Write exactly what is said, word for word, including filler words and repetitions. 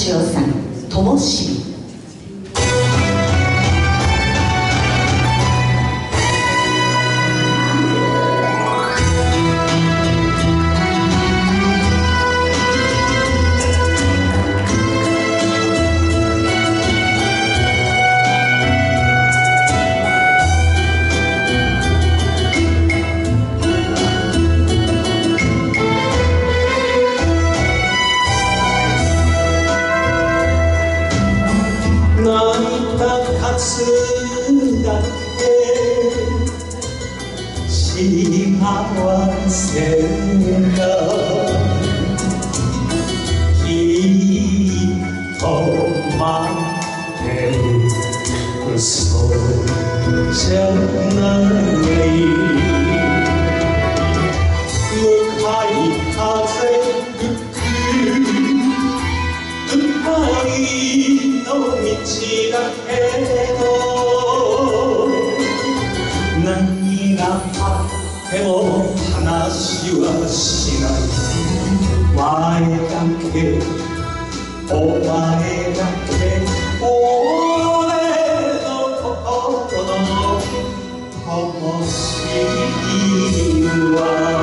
敏夫さん「ともしび」。 夏だけ幸せがきっと待ってる嘘じゃない向かい風吹く深いの道だけど何があっても話はしない前だけお前だけ俺の心の灯火は